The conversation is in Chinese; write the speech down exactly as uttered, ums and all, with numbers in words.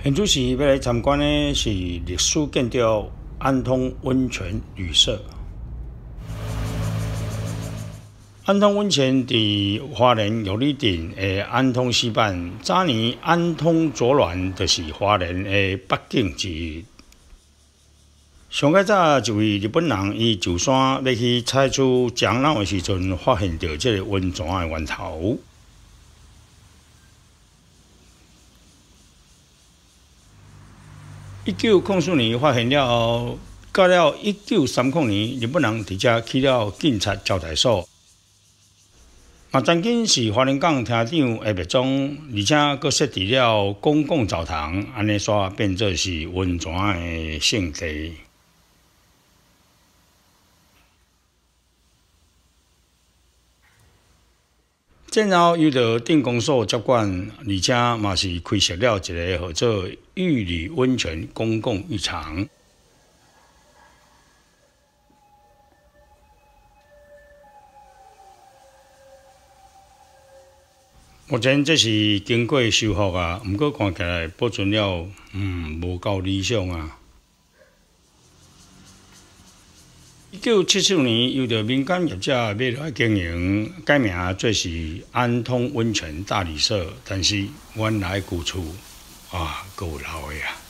现主时要来参观的是历史建筑安通温泉旅社。安通温泉伫花莲玉里镇的安通西畔，早年安通左峦就是花莲的北景之一。上较早一位日本人，伊上山要去采取樟脑的时阵，发现到这个温泉的源头。一九零四年发现了后，到了一九三零年，日本人伫遮起了警察招待所。嘛，曾经是花莲港厅长的别庄，而且佫设置了公共澡堂，安尼煞变做是温泉的圣地。战后由着电工所接管，而且嘛是开设了一个叫做玉里温泉公共浴场。目前这是经过修复啊，毋过看起来保存了，嗯，无够理想啊。一九七四年，由着民间业者要来经营，改名做是安通温泉大旅社，但是原来旧厝啊，够老的啊。